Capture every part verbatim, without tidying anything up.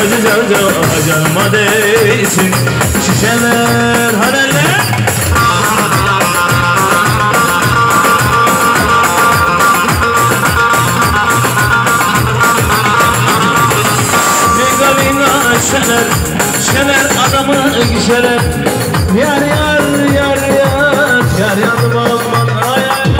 sacı caca canıma değsin. Şişeler haberler Vinga vinga şener, şener adamı gişeler. Yar yar yar yar, yar yandım aman ay ay.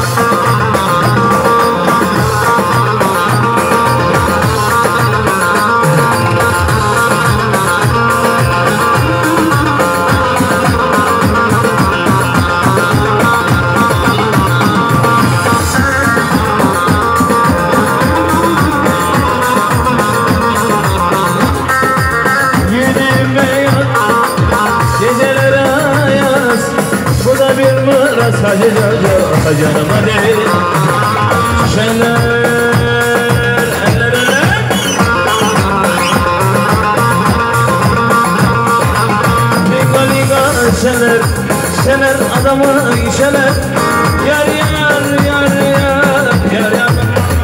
Sacı caca canıma değil. Şişeler eller eller Liga liga şener, şener adamı işeler. Yar yar yar yar yar yar.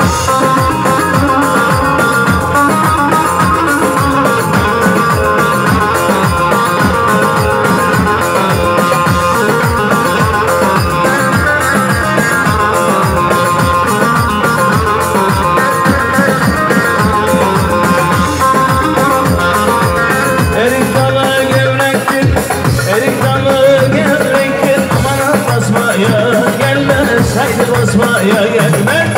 Haydi basmaya gelmez.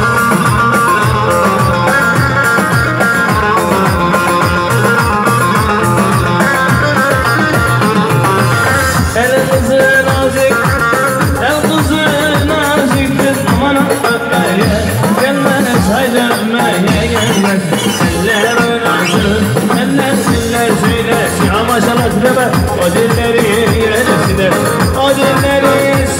El kızı nazik, el kızı naziktir. Aman öpmeye gelmez, haydi öpmeye gelmez. Eller oynasın, eller siller söylesin. Ama şalak deme, o dilleri yeresine, o dilleri